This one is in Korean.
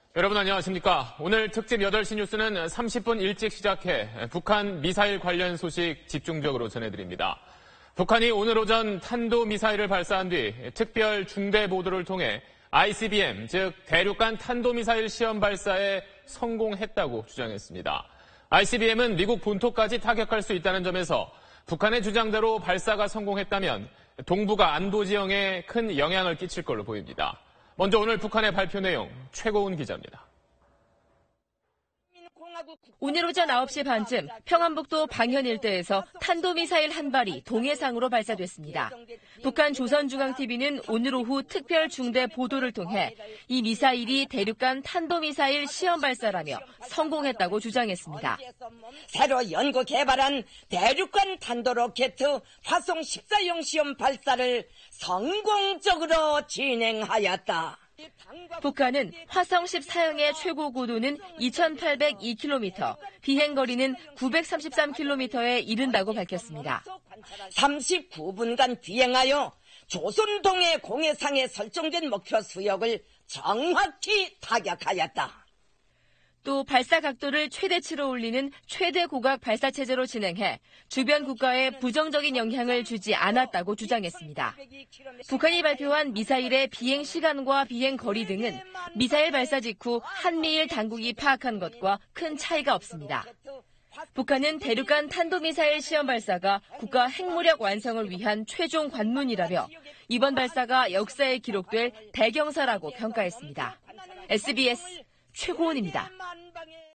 여러분 안녕하십니까. 오늘 특집 8시 뉴스는 30분 일찍 시작해 북한 미사일 관련 소식 집중적으로 전해드립니다. 북한이 오늘 오전 탄도미사일을 발사한 뒤 특별 중대 보도를 통해 ICBM, 즉 대륙간 탄도미사일 시험 발사에 성공했다고 주장했습니다. ICBM은 미국 본토까지 타격할 수 있다는 점에서 북한의 주장대로 발사가 성공했다면 동북아 안보 지형에 큰 영향을 끼칠 걸로 보입니다. 먼저 오늘 북한의 발표 내용 최고은 기자입니다. 오늘 오전 9시 반쯤 평안북도 방현 일대에서 탄도미사일 한 발이 동해상으로 발사됐습니다. 북한 조선중앙TV는 오늘 오후 특별 중대 보도를 통해 이 미사일이 대륙간 탄도미사일 시험 발사라며 성공했다고 주장했습니다. 새로 연구 개발한 대륙간 탄도로켓 화성 14형 시험 발사를 성공적으로 진행하였다. 북한은 화성 14형의 최고 고도는 2,802km, 비행거리는 933km에 이른다고 밝혔습니다. 39분간 비행하여 조선동해 공해상에 설정된 목표 수역을 정확히 타격하였다. 또 발사 각도를 최대치로 올리는 최대 고각 발사 체제로 진행해 주변 국가에 부정적인 영향을 주지 않았다고 주장했습니다. 북한이 발표한 미사일의 비행 시간과 비행 거리 등은 미사일 발사 직후 한미일 당국이 파악한 것과 큰 차이가 없습니다. 북한은 대륙간 탄도미사일 시험 발사가 국가 핵무력 완성을 위한 최종 관문이라며 이번 발사가 역사에 기록될 대경사라고 평가했습니다. SBS 최고은입니다.